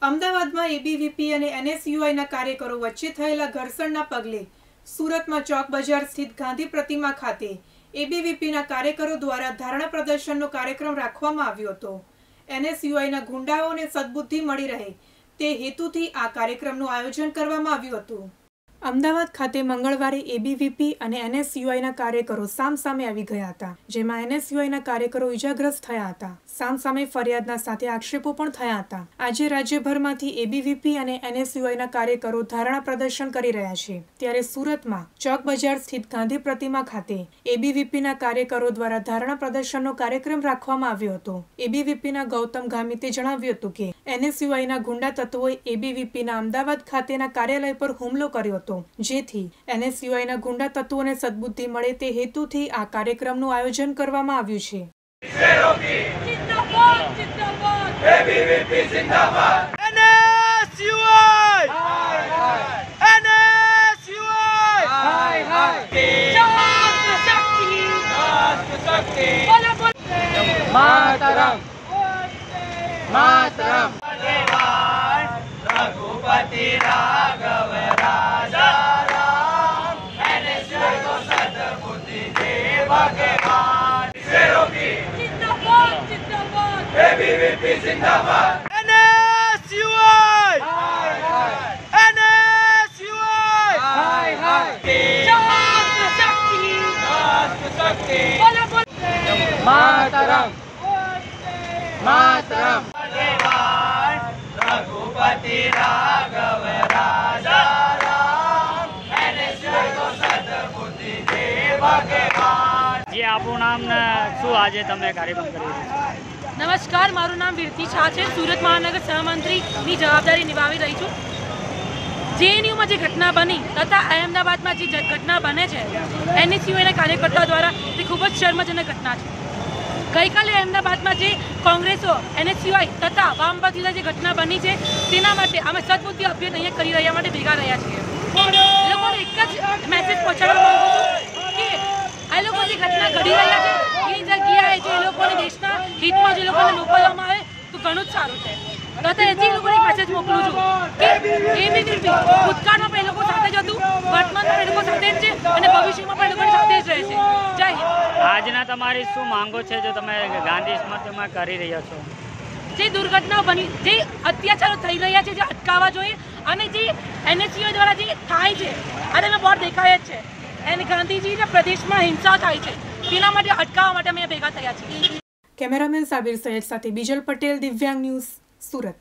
અમદાવાદમાં એબીવીપી અને એનએસયુઆઈના કાર્યકરો વચ્ચે થયેલા ઘર્ષણના પગલે સુરતમાં ચોક બજાર સ્થિત ગાંધી પ્રતિમા ખાતે એબીવીપીના કાર્યકરો દ્વારા ધરણા પ્રદર્શનનો કાર્યક્રમ રાખવામાં આવ્યો હતો। એનએસયુઆઈના ગુંડાઓને સદબુદ્ધિ મળી રહે તે હેતુથી આ કાર્યક્રમનું આયોજન કરવામાં આવ્યું હતું। અમદાવાદ ખાતે મંગળવારે એબીવીપી અને એનએસયુઆઈના કાર્યકરો સામસામે આવી ગયા હતા, જેમાં એનએસયુઆઈના કાર્યકરો ઇજાગ્રસ્ત થયા હતા। સામસામે ફરિયાદના સાથે આક્ષેપો પણ થયા હતા। આજે રાજ્યભરમાંથી એબીવીપી અને એનએસયુઆઈના કાર્યકરો ધરણા પ્રદર્શન કરી રહ્યા છે, ત્યારે સુરતમાં ચોક બજાર સ્થિત ગાંધી પ્રતિમા ખાતે એબીવીપીના કાર્યકરો દ્વારા ધરણા પ્રદર્શનનો કાર્યક્રમ રાખવામાં આવ્યો હતો। એબીવીપીના ગૌતમ ગામિતે જણાવ્યું હતું કે એનએસયુઆઈના ગુંડા તત્વોએ એબીવીપીના અમદાવાદ ખાતેના કાર્યાલય પર હુમલો કર્યો હતો, જેથી એનએસયુઆઈના ગુંડા તત્વોને સદબુદ્ધિ મળે તે હેતુથી આ કાર્યક્રમનું આયોજન કરવામાં આવ્યું છે। एबीवीपी जिंदाबाद, एनएसयूआई हाय हाय, एनएसयूआई हाय हाय, शक्ति मातरम मातरम, रघुपति राघव राजा राम, एनएसयूआई को सद्बुद्धि दे भगवान, एबीवीपी जिंदाबाद, एनएसयूआई हाय हाय, एनएसयूआई हाय हाय, शक्ति मातरम मातरम, रघुपति राघव राजा राम, एनएसयूआई को सद्बुद्धि दे भगवान। जी आपનું નામ ને શું આજે તમે કાર્યક્રમ કરી રહ્યા છો? નમસ્કાર, મારું નામ વિરતી શાહ છે। સુરત મહાનગર સહમંત્રીની જવાબદારી નિભાવી રહી છું। જેએનયુમાં જે ઘટના બની તથા અહેમદાબાદમાં જે ઘટના બને છે એનએસયુઆઈના કાર્યકર્તાઓ દ્વારા તે ખૂબ જ શર્મજનક ઘટના છે। ગઈકાલે અહેમદાબાદમાં જે કોંગ્રેસો એનએસયુઆઈ તથા વામપંથીઓ જે ઘટના બની છે તેના માટે અમે સદબુદ્ધિ અભિયાન અહીંયા કરી રહ્યા માટે ભેગા રહ્યા છીએ। લોકોને એક જ મેસેજ પહોંચાડવા માંગુ છું કે આ લોકો જે ઘટના ઘડી રહ્યા છે એ જગ્યાએ જે લોકોને દેશના હિતમાં જે લોકોને મોકલવામાં આવે તો ઘણું જ સારું છે। તથા એથી લોકોને મેસેજ મોકલું છું કે એબીવીપી ભૂતકાળમાં પણ એ લોકો સાથે જ હતું, વર્તમાનમાં એ લોકો સાથે જ છે અને ભવિષ્યમાં પણ એ લોકોની સાથે જ રહેશે। જય હિન્દ। આજના તમારી શું માંગો છે જો તમે ગાંધી સ્મૃતિમાં કરી રહ્યા છો? જે દુર્ઘટનાઓ બની, જે અત્યાચારો થઈ રહ્યા છે, જે અટકાવવા જોઈએ અને જે એનએસયુઆઈ દ્વારા જે થાય છે આ તમે બોર્ડ દેખાય જ છે અને ગાંધીજીના પ્રદેશમાં હિંસા થાય છે તેના માટે અટકાવવા માટે અમે ભેગા થયા છીએ। કેમેરામેન સાબિર સૈયદ સાથે બીજલ પટેલ, દિવ્યાંગ ન્યૂઝ, સુરત।